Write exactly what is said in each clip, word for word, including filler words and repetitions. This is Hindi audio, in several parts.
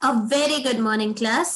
A very good morning class.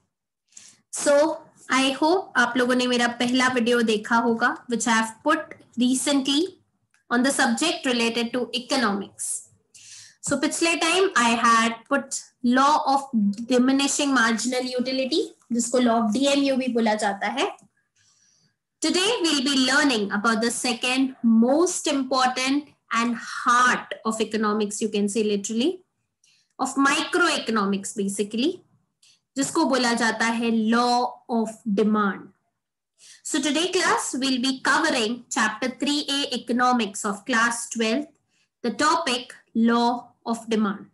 So I hope आप लोगों ने मेरा पहला वीडियो देखा होगा which I have put recently on the subject related to economics. So पिछले time I had put law of diminishing marginal utility जिसको law of D M U भी बोला जाता है. Today we'll be learning about the second most important and heart of economics, you can say literally, of microeconomics basically, जिसको बोला जाता है law of demand. So today class we'll be covering chapter three A economics of class twelve, the topic law of demand.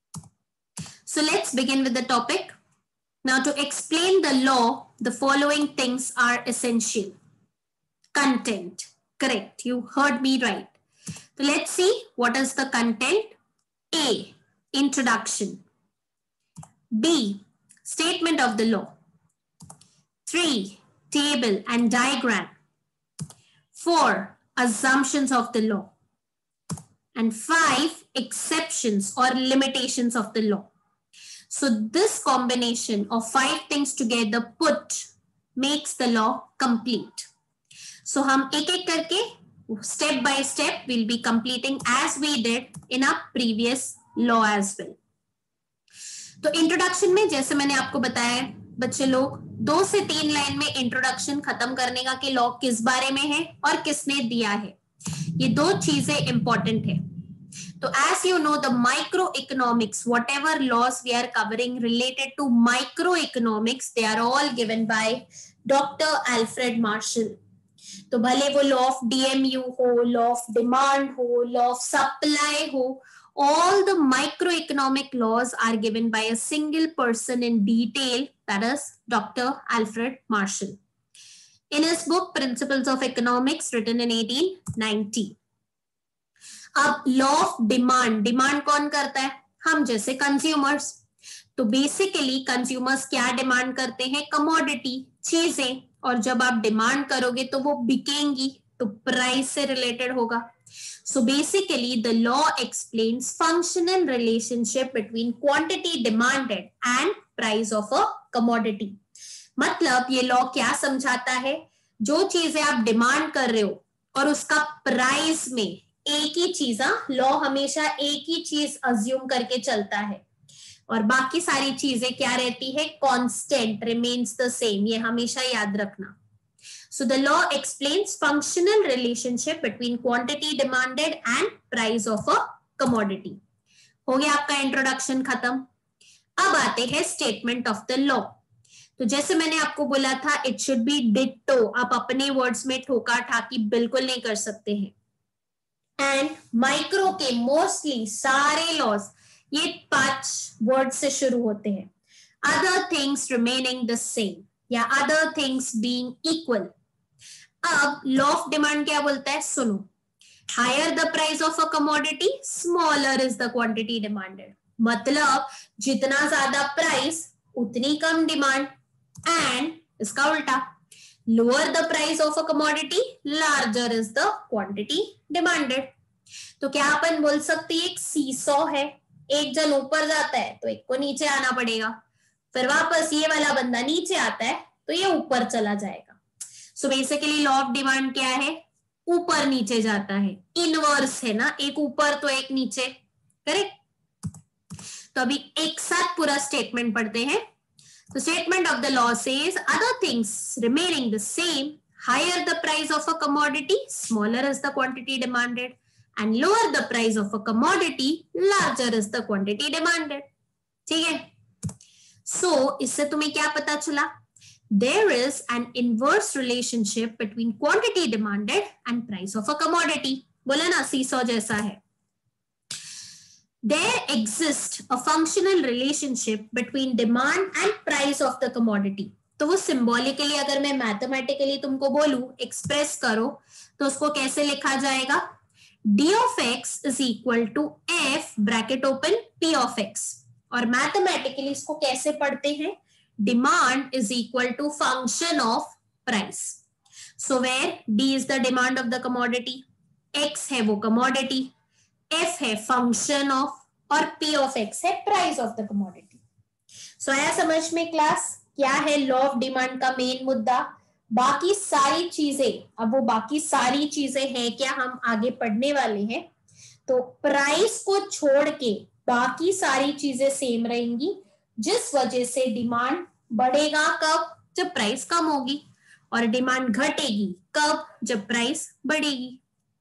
So let's begin with the topic. Now to explain the law, the following things are essential. Content, correct, you heard me right. So let's see what is the content. A, introduction. B, statement of the law. Three, table and diagram. Four, assumptions of the law. And five, exceptions or limitations of the law. So this combination of five things together put makes the law complete. So हम एक एक करके step by step we'll be completing as we did in our previous law as well. तो इंट्रोडक्शन में जैसे मैंने आपको बताया बच्चे लोग दो से तीन लाइन में इंट्रोडक्शन खत्म करने का कि लॉ किस बारे में है और किसने दिया है, ये दो चीजें इंपॉर्टेंट है. तो as you know the microeconomics, whatever laws we are covering related to microeconomics, they are all given by Doctor Alfred Marshall. तो भले वो लॉ ऑफ डीएमयू हो, लॉ ऑफ डिमांड हो, लॉ ऑफ सप्लाई हो, all the microeconomic laws are given by a single person in detail, that is Doctor Alfred Marshall in his book Principles of Economics written in eighteen ninety. अब लॉ ऑफ डिमांड, डिमांड कौन करता है? हम जैसे कंज्यूमर्स. तो बेसिकली कंज्यूमर्स क्या डिमांड करते हैं? कमोडिटी, चीजें. और जब आप डिमांड करोगे तो वो बिकेंगी, तो प्राइस से रिलेटेड होगा. So basically the law explains functional relationship between quantity demanded and price of a commodity. मतलब ये लॉ क्या समझाता है? जो चीजें आप डिमांड कर रहे हो और उसका प्राइस में एक ही चीज, लॉ हमेशा एक ही चीज अज्यूम करके चलता है और बाकी सारी चीजें क्या रहती है? Constant, remains the same. ये हमेशा याद रखना. So the law explains functional relationship between quantity demanded and price of a commodity. हो गया आपका इंट्रोडक्शन खत्म. अब आते हैं स्टेटमेंट ऑफ द लॉ. तो जैसे मैंने आपको बोला था इट शुड बी डिट्टो. आप अपने वर्ड्स में ठोका ठाकी बिल्कुल नहीं कर सकते हैं. एंड माइक्रो के मोस्टली सारे लॉज ये पांच वर्ड से शुरू होते हैं. Other things remaining the same या अदर थिंग्स बीइंग इक्वल. अब लॉ ऑफ डिमांड क्या बोलता है? सुनो. Higher the price of a commodity smaller is the quantity demanded. मतलब जितना ज्यादा प्राइस उतनी कम डिमांड. एंड इसका उल्टा, lower the price of a commodity larger is the quantity demanded. तो क्या अपन बोल सकते हैं एक सीसॉ है, एक जन ऊपर जाता है तो एक को नीचे आना पड़ेगा, फिर वापस ये वाला बंदा नीचे आता है तो ये ऊपर चला जाएगा. So basically law of demand क्या है? ऊपर नीचे जाता है, इनवर्स है ना, एक ऊपर तो एक नीचे. करेक्ट. तो अभी एक साथ पूरा स्टेटमेंट पढ़ते हैं. तो statement of the law says other things remaining the same, higher the price of a commodity smaller is the quantity demanded and lower the price of a commodity larger is the quantity demanded. ठीक है. सो so, इससे तुम्हें क्या पता चला? There is an inverse relationship between quantity demanded and price of a commodity. बोला ना सीसॉ जैसा है. There exists a functional relationship between demand and price of the commodity. तो वो symbolically अगर मैं mathematically तुमको बोलूं एक्सप्रेस करो तो उसको कैसे लिखा जाएगा? D of x is equal to f bracket open P of x. और मैथमेटिकली इसको कैसे पढ़ते हैं? Demand is equal to function of price. So where D is the demand of the commodity, X है वो commodity, F है function of और P of X है price of the commodity. सो आया समझ में क्लास क्या है लॉ ऑफ डिमांड का मेन मुद्दा? बाकी सारी चीजें, अब वो बाकी सारी चीजें हैं क्या, हम आगे पढ़ने वाले हैं। तो प्राइस को छोड़ के बाकी सारी चीजें सेम रहेंगी, जिस वजह से डिमांड बढ़ेगा कब? जब प्राइस कम होगी, और डिमांड घटेगी कब? जब प्राइस बढ़ेगी।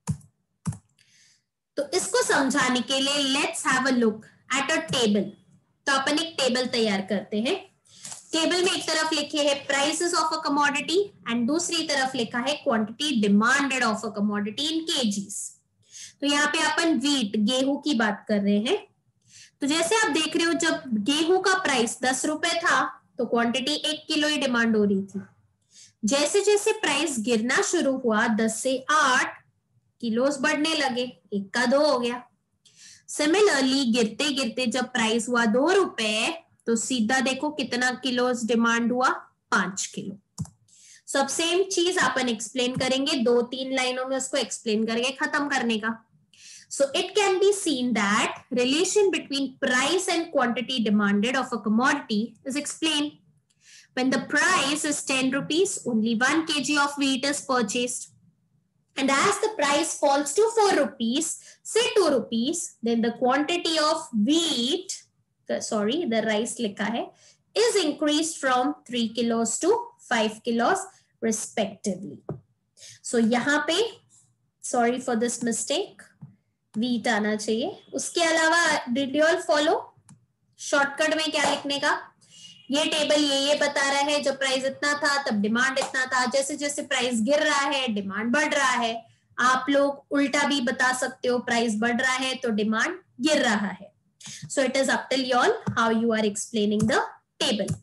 तो इसको समझाने के लिए let's have a look at a table. तो अपन एक टेबल तैयार करते हैं। टेबल में एक तरफ लिखे है prices of a commodity and दूसरी तरफ लिखा है quantity demanded of a commodity in kgs. तो यहाँ पे अपन व्हीट, गेहूं की बात कर रहे हैं। तो जैसे आप देख रहे हो, जब गेहूं का प्राइस दस रुपए था तो क्वांटिटी एक किलो ही डिमांड हो रही थी। जैसे जैसे प्राइस गिरना शुरू हुआ, दस से आठ किलोस बढ़ने लगे, एक का दो हो गया। सिमिलरली गिरते गिरते जब प्राइस हुआ दो रुपए तो सीधा देखो कितना किलोस डिमांड हुआ, पांच किलो। सब सेम चीज अपन एक्सप्लेन करेंगे, दो तीन लाइनों में उसको एक्सप्लेन करके खत्म करने का। So it can be seen that relation between price and quantity demanded of a commodity is explained. When the price is ten rupees, only one kg of wheat is purchased. And as the price falls to four rupees, say two rupees, then the quantity of wheat, the, sorry, the rice likha hai, is increased from three kilos to five kilos respectively. So यहाँ पे, sorry for this mistake, wheat आना चाहिए। उसके अलावा did you all follow shortcut में क्या लिखने का? ये टेबल ये ये बता रहा है, जब प्राइस इतना था तब डिमांड इतना था, जैसे जैसे प्राइस गिर रहा है डिमांड बढ़ रहा है। आप लोग उल्टा भी बता सकते हो, प्राइस बढ़ रहा है तो डिमांड गिर रहा है। So it is up till you all how you are explaining the table.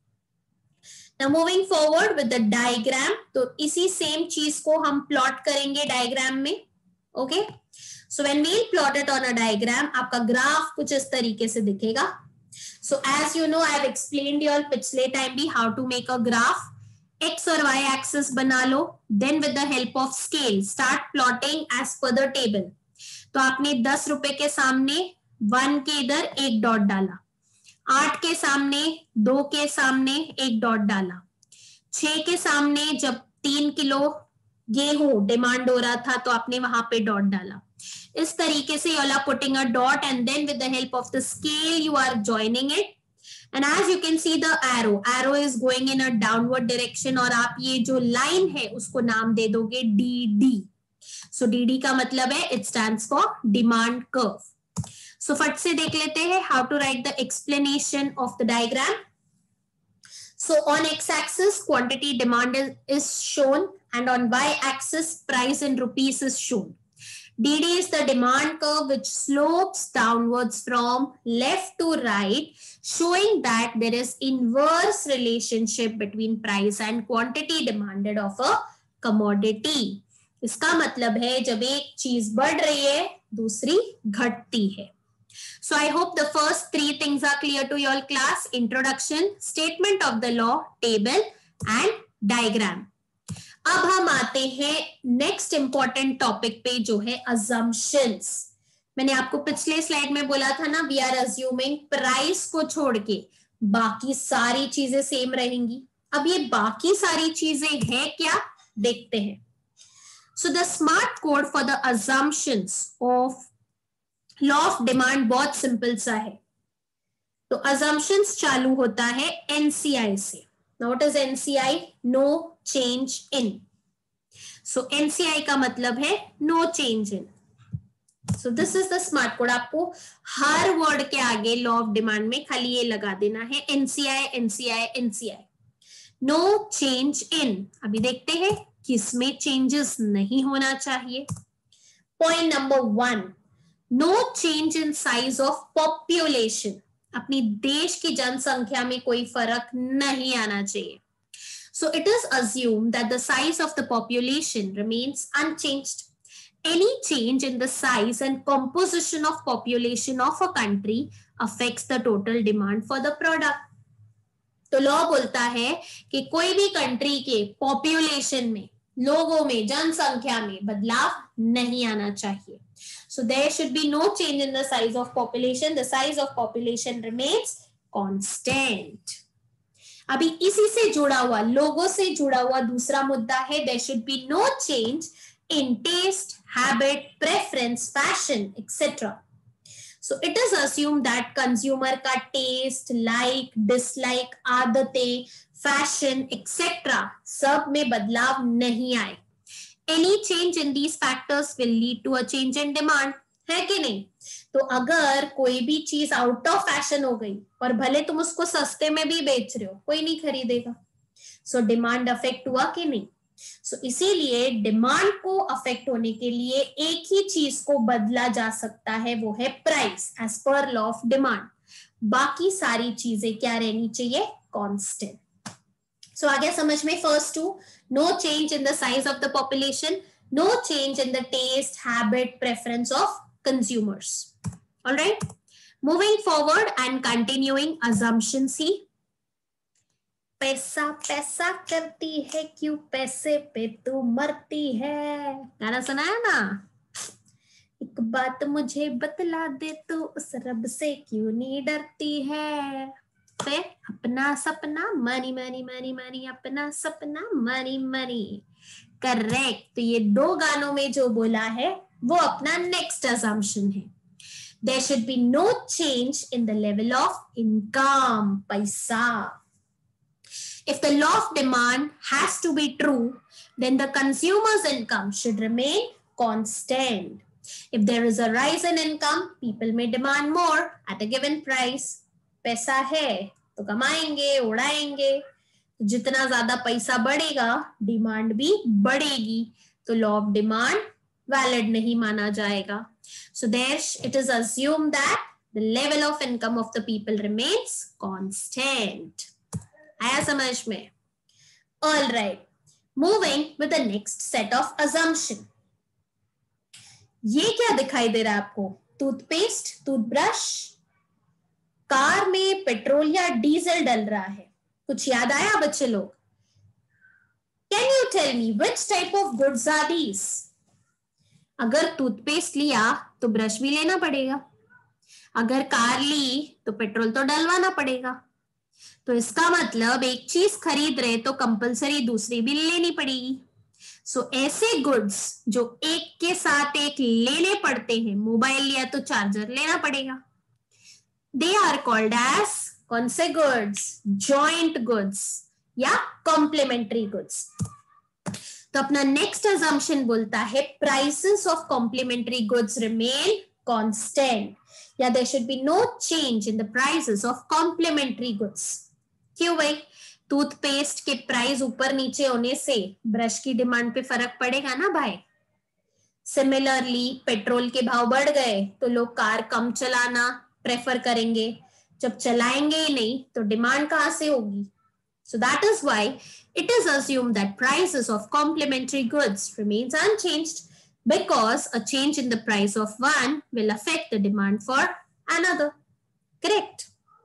Now moving forward with the diagram, तो इसी सेम चीज को हम प्लॉट करेंगे डायग्राम में। Okay, so when we plot it on a diagram, आपका ग्राफ कुछ इस तरीके से दिखेगा। So as you know, I have explained you all पिछले टाइम भी how to make a graph. X और वाई एक्सिस बना लो, then with the help of scale start plotting as per the table. तो आपने दस रुपए के सामने वन के इधर एक डॉट डाला, आठ के सामने, दो के सामने एक डॉट डाला, छह के सामने जब तीन किलो गेहूं डिमांड हो रहा था तो आपने वहां पे डॉट डाला। इस तरीके से you are putting a dot and then with the help of the scale you are joining it, and as you can see the arrow arrow is going in a downward direction, और आप ये जो लाइन है उसको नाम दे दोगे डी डी। सो डी डी का मतलब है it stands for demand curve. So फट से देख लेते हैं how to write the explanation of the diagram. So on x-axis quantity demand is, is shown, and on y-axis price in rupees is shown. D D is the demand curve which slopes downwards from left to right, showing that there is inverse relationship between price and quantity demanded of a commodity. इसका मतलब है जब एक चीज बढ़ रही है दूसरी घटती है। So I hope the first three things are clear to your class: introduction, statement of the law, table and diagram. अब हम आते हैं नेक्स्ट इंपॉर्टेंट टॉपिक पे जो है assumptions. मैंने आपको पिछले स्लाइड में बोला था ना, we are assuming प्राइस को छोड़ के बाकी सारी चीजें सेम रहेंगी। अब ये बाकी सारी चीजें हैं क्या, देखते हैं। So the smart code for the assumptions of law of demand बहुत सिंपल सा है। तो assumptions चालू होता है एनसीआई से। Now what is N C I? No change in. So N C I का मतलब है no change in. So this is the smart code. आपको हर वर्ड के आगे लॉ ऑफ डिमांड में खाली ये लगा देना है N C I, N C I, N C I. No change in. अभी देखते हैं किसमें चेंजेस नहीं होना चाहिए। Point number one, no change in size of population. अपनी देश की जनसंख्या में कोई फर्क नहीं आना चाहिए। So it is assumed that the size of the population remains unchanged. Any change in the size and composition of population of a country affects the total demand for the product. तो लॉ बोलता है कि कोई भी कंट्री के पॉपुलेशन में, लोगों में, जनसंख्या में बदलाव नहीं आना चाहिए। So there should be no change in the size of population. The size of population remains constant. अभी इसी से जुड़ा हुआ, लोगों से जुड़ा हुआ दूसरा मुद्दा है there should be no change in taste, habit, preference, fashion etcetera. So it is assume that consumer का टेस्ट, लाइक, डिसलाइक, आदतें, फैशन एक्सेट्रा सब में बदलाव नहीं आए। Any change in these factors will lead to a change in demand, है कि नहीं? तो अगर कोई भी चीज आउट ऑफ फैशन हो गई और भले तुम उसको सस्ते में भी बेच रहे हो, कोई नहीं खरीदेगा। सो डिमांड अफेक्ट हुआ कि नहीं? सो so, इसीलिए डिमांड को अफेक्ट होने के लिए एक ही चीज को बदला जा सकता है, वो है price, as per law of demand. बाकी सारी चीजें क्या रहनी चाहिए? कांस्टेंट। सो आ गया समझ में? First two, no change in the size of the population, no change in the taste, habit, preference of consumers. All right. Moving forward and continuing assumption C. पैसा पैसा करती है क्यों, पैसे पे तू मरती है, गाना सुना है ना? एक बात मुझे बतला दे, तू उस रब से क्यों नहीं डरती है? फिर अपना सपना मनी मनी मनी मनी, अपना सपना मनी मनी। करेक्ट। तो ये दो गानों में जो बोला है वो अपना नेक्स्ट assumption है. There should be no change in the level of income, paisa. If the law of demand has to be true, then the consumer's income should remain constant. If there is a rise in income, people may demand more at a given price. पैसा है तो कमाएंगे, उड़ाएंगे. तो जितना ज्यादा पैसा बढ़ेगा, डिमांड भी बढ़ेगी. तो लॉ ऑफ डिमांड वैलिड नहीं माना जाएगा. So there it is assumed that the level of income of the people remains constant. आया समझ में? All right. Moving with the next set of assumption. ये क्या दिखाई दे रहा है आपको? टूथपेस्ट, टूथब्रश, कार में पेट्रोल या डीजल डल रहा है. कुछ याद आया बच्चे लोग? Can you tell me which type of goods are these? अगर टूथपेस्ट लिया तो ब्रश भी लेना पड़ेगा. अगर कार ली तो पेट्रोल तो डलवाना पड़ेगा. तो इसका मतलब एक चीज खरीद रहे तो कंपलसरी दूसरी भी लेनी पड़ेगी. सो so, ऐसे गुड्स जो एक के साथ एक लेने पड़ते हैं, मोबाइल लिया तो चार्जर लेना पड़ेगा, दे आर कॉल्ड एज कौन से गुड्स? जॉइंट गुड्स या कॉम्प्लीमेंट्री गुड्स. तो अपना नेक्स्ट assumption बोलता है prices of complementary goods remain constant, या there should be no change in the prices of complementary goods. क्यों भाई? टूथपेस्ट के प्राइस ऊपर नीचे होने से ब्रश की डिमांड पे फर्क पड़ेगा ना भाई. सिमिलरली पेट्रोल के भाव बढ़ गए तो लोग कार कम चलाना प्रेफर करेंगे. जब चलाएंगे ही नहीं तो डिमांड कहां से होगी? So that is why it is assumed that prices of complementary goods remains unchanged, because a change in the price of one will affect the demand for another. Correct?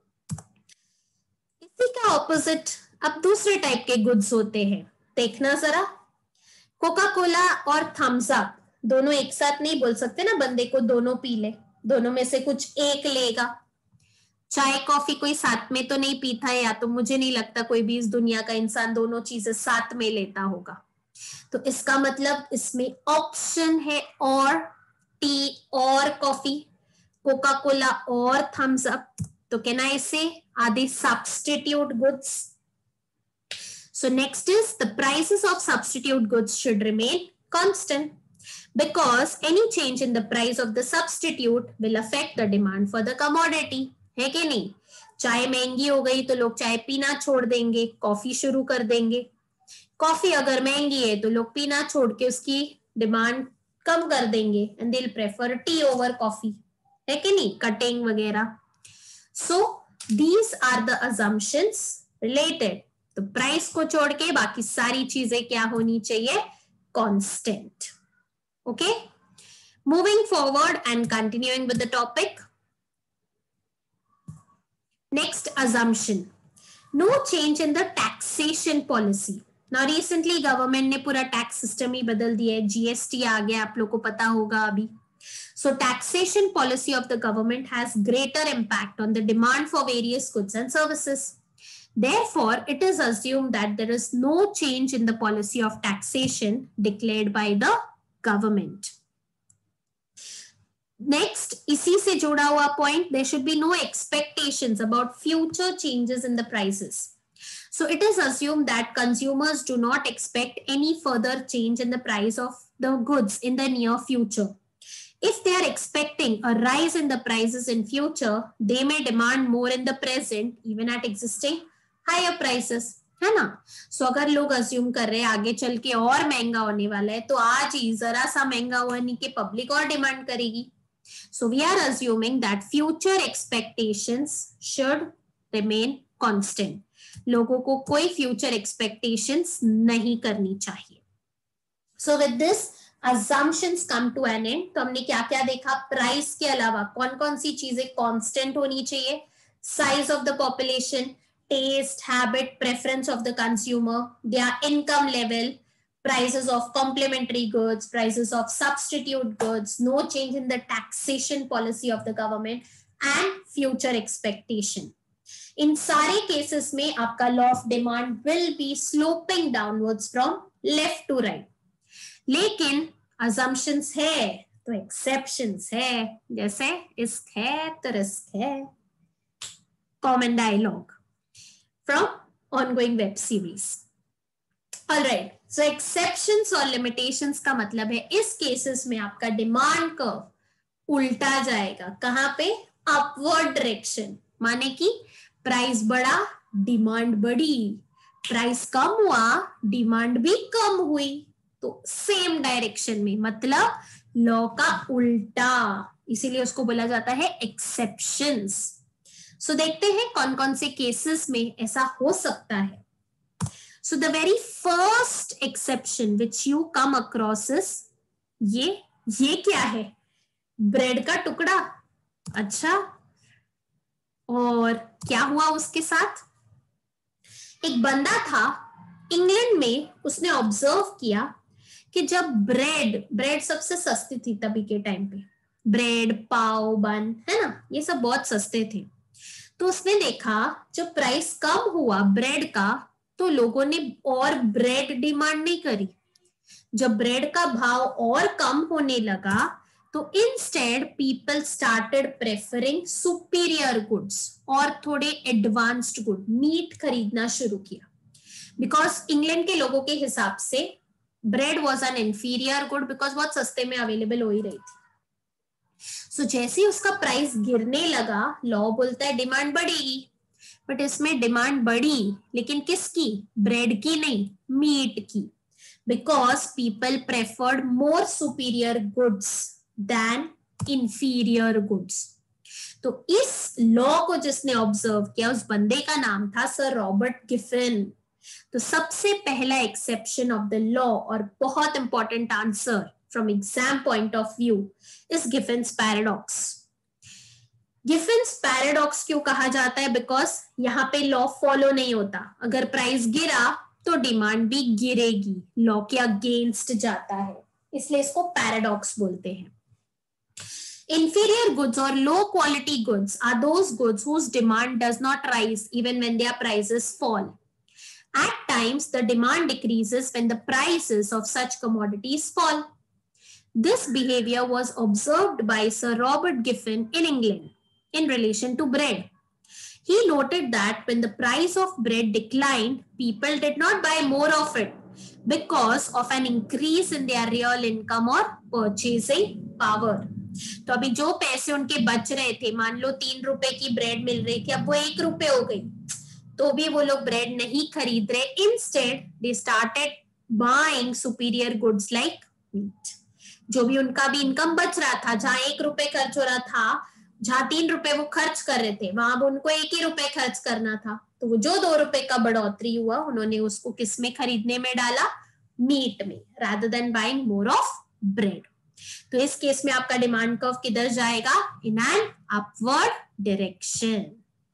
इसी का opposite अब दूसरे टाइप के गुड्स होते हैं. देखना जरा, कोका कोला और थम्स अप दोनों एक साथ नहीं बोल सकते ना बंदे को दोनों पी ले. दोनों में से कुछ एक लेगा. चाय कॉफी कोई साथ में तो नहीं पीता है, या तो मुझे नहीं लगता कोई भी इस दुनिया का इंसान दोनों चीजें साथ में लेता होगा. तो इसका मतलब इसमें ऑप्शन है और टी और कॉफी, कोका कोला और थम्स अप. तो can I say are they substitute goods? So next is the prices of substitute goods should remain constant, because any change in the price of the substitute will affect the demand for the commodity. है कि नहीं? चाय महंगी हो गई तो लोग चाय पीना छोड़ देंगे, कॉफी शुरू कर देंगे. कॉफी अगर महंगी है तो लोग पीना छोड़ के उसकी डिमांड कम कर देंगे, and they will prefer tea over coffee. है कि नहीं? कटिंग वगैरह. So these are the assumptions related. तो प्राइस को छोड़ के बाकी सारी चीजें क्या होनी चाहिए? Constant. Okay, moving forward and continuing with the topic. Next assumption, no change in the taxation policy. Now recently government ने पूरा tax system ही बदल दिया है. G S T आ गया, आप लोग को पता होगा अभी. So taxation policy of the government has greater impact on the demand for various goods and services. Therefore, it is assumed that there is no change in the policy of taxation declared by the government. Next, इसी से जुड़ा हुआ point, there should be no expectations about future changes in the prices. So it is assumed that consumers do not expect any further change in the price of the goods in the near future. If they are expecting a rise in the prices in future, they may demand more in the present, even at existing higher prices, है ना? So अगर लोग assume कर रहे हैं आगे चल के और महंगा होने वाला है, तो आज ही जरा सा महंगा होने के पब्लिक और डिमांड करेगी. So we are assuming that future expectations should remain constant. लोगों को कोई future expectations नहीं करनी चाहिए. So with this assumptions come to an end. तो हमने क्या क्या देखा? प्राइस के अलावा कौन कौन सी चीजें कांस्टेंट होनी चाहिए? Size of the population, taste, habit, preference of the consumer, their income level, prices of complementary goods, prices of substitute goods, no change in the taxation policy of the government, and future expectation. इन सारे केसेस में आपका law of demand will be sloping downwards from left to right. लेकिन assumptions है तो exceptions है, जैसे इश्क है तो रिस्क है. Common dialogue from ongoing web series. All right, so exceptions और limitations का मतलब है इस केसेस में आपका डिमांड कर्व उल्टा जाएगा. कहां पे? Upward direction. माने कि प्राइस बढ़ा, डिमांड बढ़ी, प्राइस कम हुआ, डिमांड भी कम हुई. तो सेम डायरेक्शन में, मतलब लॉ का उल्टा, इसीलिए उसको बोला जाता है एक्सेप्शंस. सो so, देखते हैं कौन कौन से केसेस में ऐसा हो सकता है. So the very first exception which you come across is ये ये क्या है? ब्रेड का टुकड़ा. अच्छा, और क्या हुआ उसके साथ? एक बंदा था इंग्लैंड में, उसने ऑब्जर्व किया कि जब ब्रेड ब्रेड सबसे सस्ती थी तभी के टाइम पे, ब्रेड, पाव, बन, है ना, ये सब बहुत सस्ते थे. तो उसने देखा जब प्राइस कम हुआ ब्रेड का, तो लोगों ने और ब्रेड डिमांड नहीं करी. जब ब्रेड का भाव और कम होने लगा, तो instead people started preferring superior goods और थोड़े एडवांस्ड गुड, मीट खरीदना शुरू किया. बिकॉज इंग्लैंड के लोगों के हिसाब से bread was an inferior good, because बहुत सस्ते में अवेलेबल हो ही रही थी. सो so, जैसे ही उसका प्राइस गिरने लगा, लॉ बोलता है डिमांड बढ़ेगी. बट इसमें डिमांड बढ़ी, लेकिन किसकी? ब्रेड की नहीं, मीट की. Because people preferred more superior goods than inferior goods. तो इस लॉ को जिसने ऑब्जर्व किया, उस बंदे का नाम था सर रॉबर्ट गिफिन. तो सबसे पहला एक्सेप्शन ऑफ द लॉ और बहुत important answer from exam point of view is Giffen's paradox. Giffen's paradox क्यों कहा जाता है? बिकॉज यहाँ पे लॉ फॉलो नहीं होता. अगर प्राइस गिरा तो डिमांड भी गिरेगी, लॉ के अगेंस्ट जाता है, इसलिए इसको पैराडॉक्स बोलते हैं. Inferior goods or low quality goods are those goods whose demand does not rise even when their prices fall. At times, the demand decreases when the prices of such commodities fall. This behavior was observed by Sir Robert Giffin in England in relation to bread. He noted that when the price of bread declined, people did not buy more of it because of an increase in their real income or purchasing power. तो अभी जो पैसे उनके बच रहे थे, मान लो तीन रुपए की ब्रेड मिल रही थी, अब वो एक रुपए हो गई, तो भी वो लोग ब्रेड नहीं खरीद रहे. Instead they started buying superior goods like meat. जो भी उनका भी इनकम बच रहा था, जहां एक रुपए खर्च हो रहा था, जहां तीन रुपए वो खर्च कर रहे थे, वहां अब उनको एक ही रुपए खर्च करना था. तो वो जो दो रुपए का बढ़ोतरी हुआ, उन्होंने उसको किस में खरीदने में डाला? मीट में, rather than buying more of bread. तो इस केस में आपका डिमांड कर्व किधर जाएगा? In an upward direction.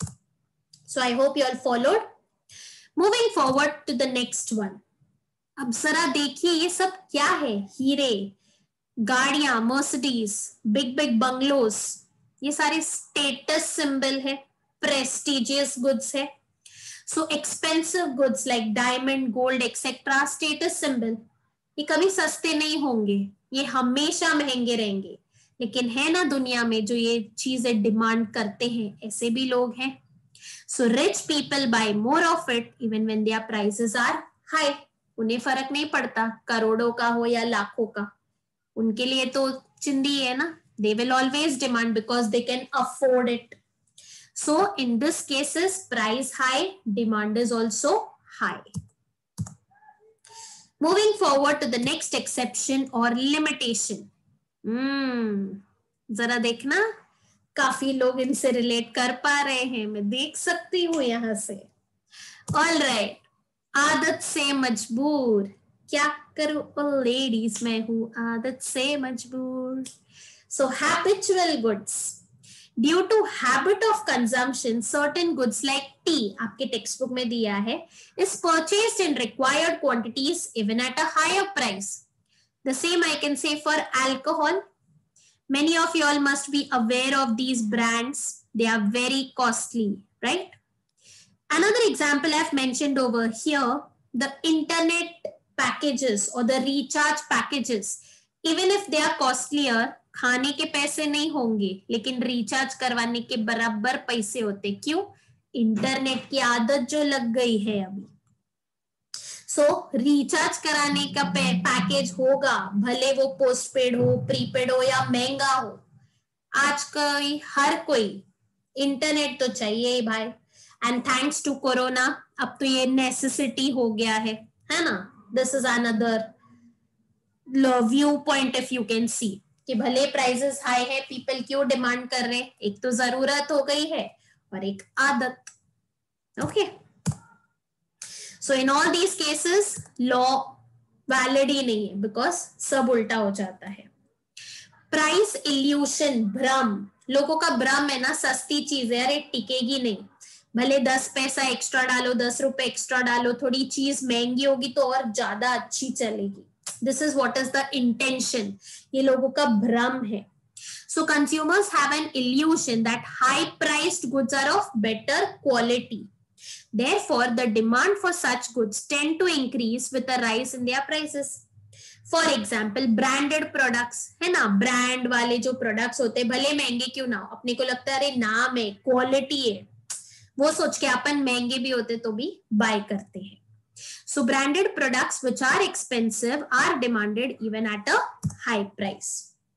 So I hope you all followed. Moving forward to the next one. अब जरा देखिए ये सब क्या है? हीरे, गाड़ियां, मर्सिडीज, बिग बिग बंगलोज, ये सारे स्टेटस सिंबल है, प्रेस्टिजियस गुड्स है. So expensive goods like diamond, gold etcetera, status symbol, ये कभी सस्ते नहीं होंगे, ये हमेशा महंगे रहेंगे. लेकिन है ना दुनिया में जो ये चीजें डिमांड करते हैं, ऐसे भी लोग हैं. So rich people buy more of it even when their prices are high. उन्हें फर्क नहीं पड़ता करोड़ों का हो या लाखों का, उनके लिए तो चिंदी है ना. They will always demand because they can afford it. So in this cases, price high, demand is also high. Moving forward to the next exception or limitation. Hmm, जरा देखना, काफी लोग इनसे रिलेट कर पा रहे हैं, मैं देख सकती हूँ यहाँ से. All right, आदत से मजबूर, क्या करूं लेडीज, मैं हूं आदत से मजबूर. So habitual goods, due to habit of consumption, certain goods like tea, आपके टेक्स्ट बुक में दिया है, is purchased in required quantities even at a higher price. The same I can say for alcohol. Many of you all must be aware of these brands. They are very costly, right? Another example I've mentioned over here, the internet packages or the recharge packages, even if they are costlier, खाने के पैसे नहीं होंगे लेकिन रिचार्ज करवाने के बराबर पैसे होते. क्यों? इंटरनेट की आदत जो लग गई है अभी. सो so, रिचार्ज कराने का पैकेज होगा, भले वो पोस्ट पेड हो, प्रीपेड हो या महंगा हो. आज कोई हर कोई इंटरनेट तो चाहिए भाई. एंड थैंक्स टू कोरोना अब तो ये नेसेसिटी हो गया है, है ना. This is another view point if you can see कि भले प्राइसेस हाई है, पीपल क्यों डिमांड कर रहे हैं. एक तो जरूरत हो गई है और एक आदत. Okay, so in all these cases law valid ही नहीं है बिकॉज सब उल्टा हो जाता है. प्राइस इल्यूशन, भ्रम, लोगों का भ्रम है ना, सस्ती चीज है, अरे टिकेगी नहीं, भले दस पैसा एक्स्ट्रा डालो, दस रुपए एक्स्ट्रा डालो, थोड़ी चीज महंगी होगी तो और ज्यादा अच्छी चलेगी. This is what is the intention. ये लोगों का भ्रम है. So consumers have an illusion that high-priced goods are of better quality. Therefore, the demand for such goods tend to increase with a rise in their prices. For example, branded products, है ना, brand वाले जो products होते हैं, भले महंगे क्यों ना हो, अपने को लगता है अरे नाम है, quality है, वो सोच के अपन महंगे भी होते तो भी buy करते हैं. So branded products which are expensive are demanded even at a high price.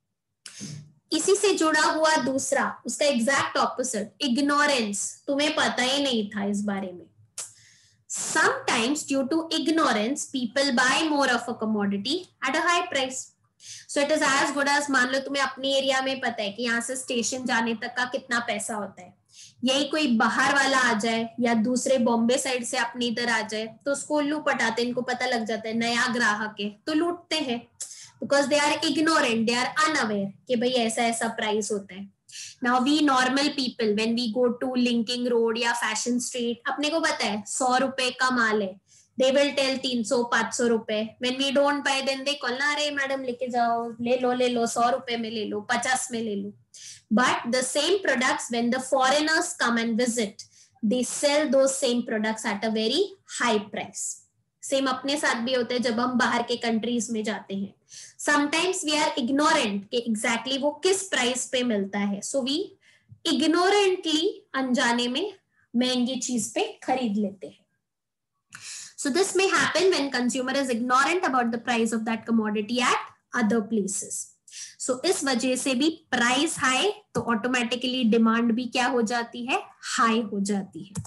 इसी से जुड़ा हुआ दूसरा, उसका एग्जैक्ट ऑपोजिट, इग्नोरेंस. तुम्हें पता ही नहीं था इस बारे में. Sometimes due to ignorance, people buy more of a commodity at a high price. So it is as good as, मान लो तुम्हें अपनी एरिया में पता है कि यहाँ से स्टेशन जाने तक का कितना पैसा होता है, यही कोई बाहर वाला आ जाए या दूसरे बॉम्बे साइड से अपने इधर आ जाए तो उसको उल्लू पटाते, इनको पता लग जाता है नया ग्राहक है तो लूटते हैं. Because they are ignorant, they are unaware कि भाई ऐसा ऐसा प्राइस होता है. Now we normal people when we go to Linking Road या फैशन स्ट्रीट, अपने को पता है सौ रुपए का माल है, दे विल टेल तीन सौ पांच सौ रुपए. When we don't buy then they call ना, अरे मैडम लेके जाओ, ले लो ले लो, सौ रुपए में ले लो, पचास में ले लो. But the same products, when the foreigners come and visit, they sell those same products at a very high price. Same अपने साथ भी होता है जब हम बाहर के कंट्रीज में जाते हैं. Sometimes we are ignorant कि exactly वो किस प्राइस पे मिलता है. So we ignorantly अनजाने में महंगी चीज पे खरीद लेते हैं. So this may happen when consumer is ignorant about the price of that commodity at other places. So so, इस वजह से भी प्राइस हाई तो ऑटोमेटिकली डिमांड भी क्या हो जाती है, हाई हो जाती है.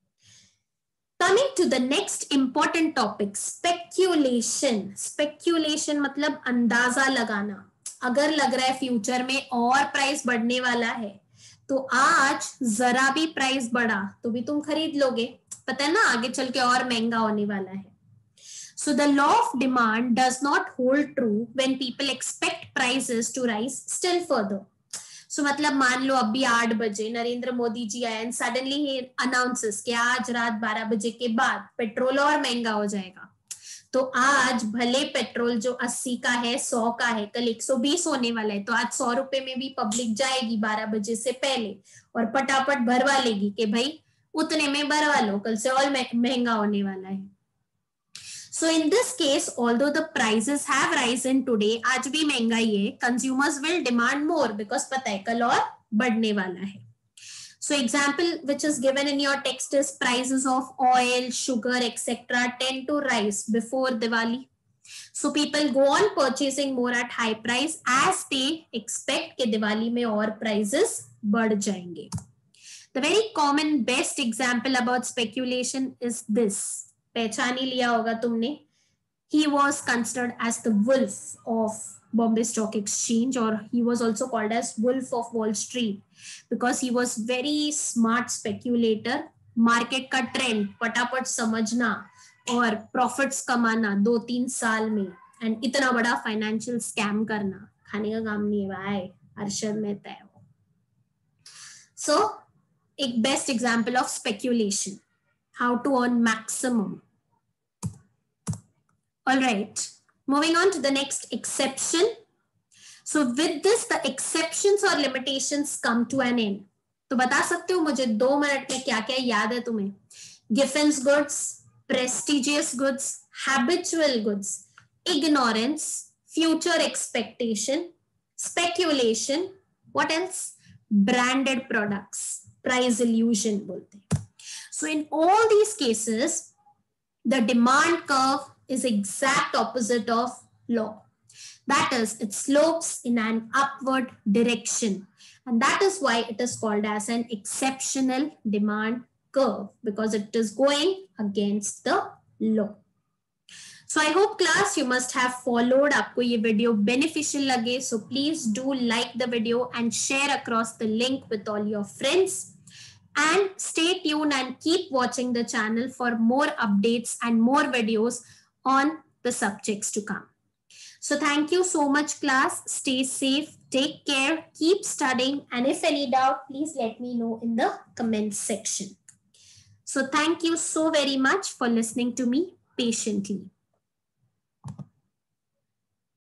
Coming to the next important topic, speculation. Speculation मतलब अंदाजा लगाना. अगर लग रहा है फ्यूचर में और प्राइस बढ़ने वाला है तो आज जरा भी प्राइस बढ़ा तो भी तुम खरीद लोगे, पता है ना आगे चल के और महंगा होने वाला है. So the law of demand does not hold true when people expect prices to rise still further. So मतलब मान लो अभी आठ बजे नरेंद्र मोदी जी आए and suddenly he announces कि आज रात बारह बजे के बाद पेट्रोल और महंगा हो जाएगा. तो आज भले पेट्रोल जो अस्सी का है सौ का है कल एक सौ बीस होने वाला है, तो आज सौ रुपए में भी पब्लिक जाएगी बारह बजे से पहले और पटापट भरवा लेगी कि भाई उतने में भरवा लो, कल से और महंगा होने वाला है. So in this case, although the prices have risen today, आज भी महंगाई है, consumers will demand more because पता है कल और बढ़ने वाला है. So example which is given in your text is prices of oil, sugar, et cetera tend to rise before Diwali. So people go on purchasing more at high price as they expect कि दिवाली में और prices बढ़ जाएंगे. The very common best example about speculation is this. पहचान ही लिया होगा तुमने. He was considered as the wolf of Bombay Stock Exchange, or he was also called as Wolf of Wall Street because he was very smart speculator. Market का trend पटापट समझना और profits कमाना दो तीन साल में, and इतना बड़ा financial scam करना खाने का काम नहीं है भाई. अरशद मेहता है वो. So एक best example of speculation, how to earn maximum. All right, moving on to the next exception. So with this, the exceptions or limitations come to an end. तो बता सकते हो मुझे दो मिनट में क्या क्या याद है तुम्हें? Giffen's goods, prestigious goods, habitual goods, ignorance, future expectation, speculation, what else? Branded products, price illusion बोलते हैं. So in all these cases, the demand curve is exact opposite of law. That is, it slopes in an upward direction. And that is why it is called as an exceptional demand curve, because it is going against the law. So I hope class you must have followed. आपको ये video beneficial लगे, so please do like the video and share across the link with all your friends. And stay tuned and keep watching the channel for more updates and more videos on the subjects to come. So thank you so much class. Stay safe, take care, keep studying, and if any doubt, please let me know in the comment section. So thank you so very much for listening to me patiently.